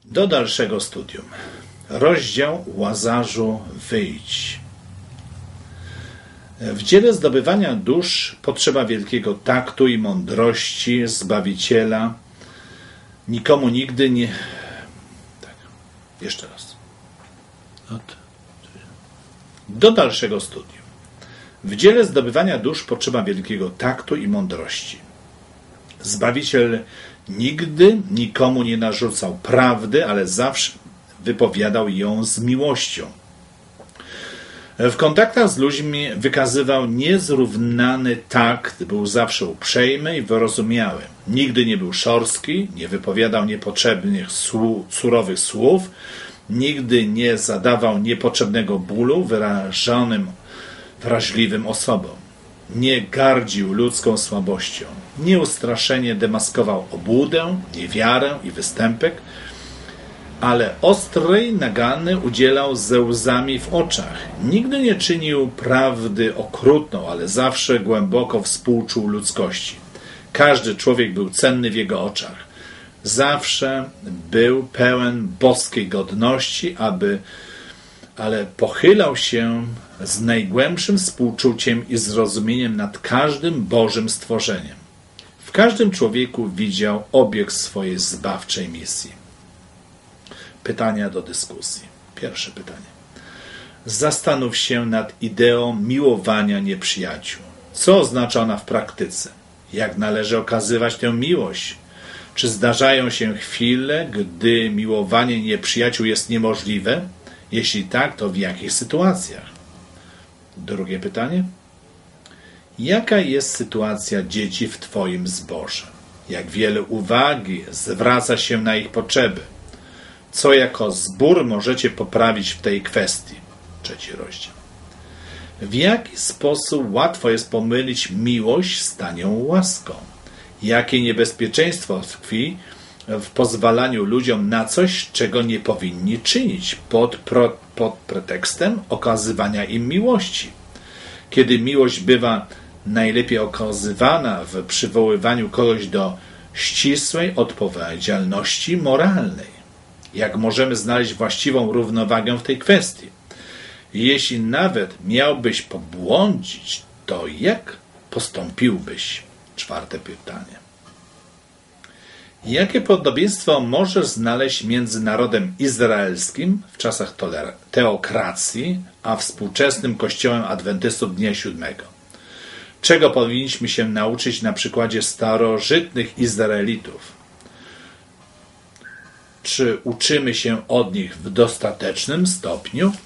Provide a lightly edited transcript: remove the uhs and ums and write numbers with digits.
Do dalszego studium. Rozdział Łazarzu wyjdź. W dziele zdobywania dusz potrzeba wielkiego taktu i mądrości Zbawiciela. Nikomu nigdy nie... Tak, jeszcze raz. Do dalszego studium. W dziele zdobywania dusz potrzeba wielkiego taktu i mądrości. Zbawiciel nigdy nikomu nie narzucał prawdy, ale zawsze wypowiadał ją z miłością. W kontaktach z ludźmi wykazywał niezrównany takt, był zawsze uprzejmy i wyrozumiały. Nigdy nie był szorstki, nie wypowiadał niepotrzebnych, surowych słów, nigdy nie zadawał niepotrzebnego bólu wyrażonym wrażliwym osobom. Nie gardził ludzką słabością. Nieustraszenie demaskował obłudę, niewiarę i występek, ale ostrej nagany udzielał ze łzami w oczach. Nigdy nie czynił prawdy okrutną, ale zawsze głęboko współczuł ludzkości. Każdy człowiek był cenny w jego oczach. Zawsze był pełen boskiej godności, ale pochylał się z najgłębszym współczuciem i zrozumieniem nad każdym Bożym stworzeniem. W każdym człowieku widział obiekt swojej zbawczej misji. Pytania do dyskusji. Pierwsze pytanie. Zastanów się nad ideą miłowania nieprzyjaciół. Co oznacza ona w praktyce? Jak należy okazywać tę miłość? Czy zdarzają się chwile, gdy miłowanie nieprzyjaciół jest niemożliwe? Jeśli tak, to w jakich sytuacjach? Drugie pytanie. Jaka jest sytuacja dzieci w Twoim zborze? Jak wiele uwagi zwraca się na ich potrzeby? Co jako zbór możecie poprawić w tej kwestii? Trzeci rozdział. W jaki sposób łatwo jest pomylić miłość z tanią łaską? Jakie niebezpieczeństwo tkwi w pozwalaniu ludziom na coś, czego nie powinni czynić pod pretekstem okazywania im miłości? Kiedy miłość bywa najlepiej okazywana w przywoływaniu kogoś do ścisłej odpowiedzialności moralnej. Jak możemy znaleźć właściwą równowagę w tej kwestii? Jeśli nawet miałbyś pobłądzić, to jak postąpiłbyś? Czwarte pytanie. Jakie podobieństwo możesz znaleźć między narodem izraelskim w czasach teokracji, a współczesnym Kościołem Adwentystów Dnia Siódmego? Czego powinniśmy się nauczyć na przykładzie starożytnych Izraelitów? Czy uczymy się od nich w dostatecznym stopniu?